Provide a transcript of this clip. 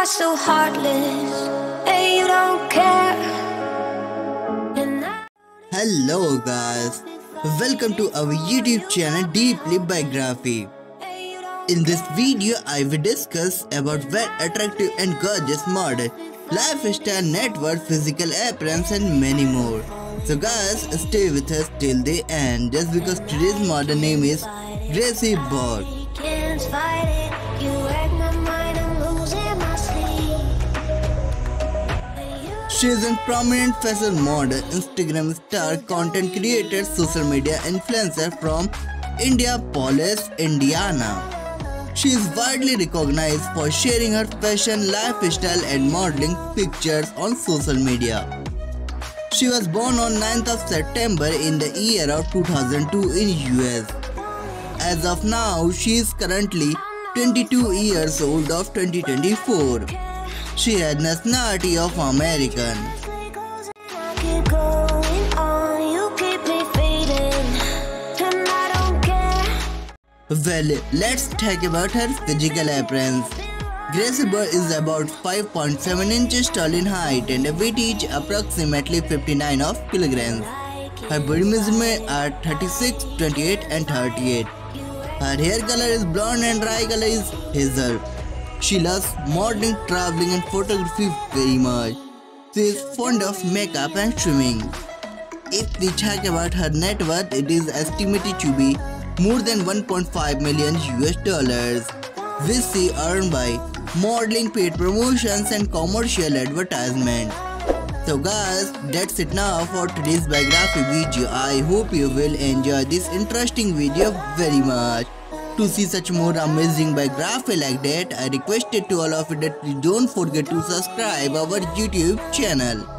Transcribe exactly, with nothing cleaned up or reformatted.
so heartless. Hey, you don't care. And I Hello guys, welcome to our YouTube channel Deeply Biography. In this video, I will discuss about very attractive and gorgeous model, lifestyle, net worth, physical appearance and many more. So guys, stay with us till the end just because today's model name is Gracie Borg. can't fight it. You wreck my mind, I'm losing my sleep. She is a prominent fashion model, Instagram star, content creator, social media influencer from Indianapolis, Indiana. She is widely recognized for sharing her fashion, lifestyle and modeling pictures on social media. She was born on ninth of September in the year of two thousand two in U S. As of now, she is currently twenty-two years old of twenty twenty-four. She has nationality of American. I keep going on, you keep me fading, and I don't care. Well, let's talk about her physical appearance. Gracie Borg is about five point seven inches tall in height and weight is approximately fifty-nine of kilograms. Her body measurements are thirty-six, twenty-eight and thirty-eight. Her hair color is blonde and eye color is hazel. She loves modeling, traveling and photography very much. She is fond of makeup and swimming. If we talk about her net worth, it is estimated to be more than one point five million U S dollars, which she earned by modeling, paid promotions and commercial advertisement. So guys, that's it now for today's biography video. I hope you will enjoy this interesting video very much. To see such more amazing biography like that, I requested to all of you that please don't forget to subscribe our YouTube channel.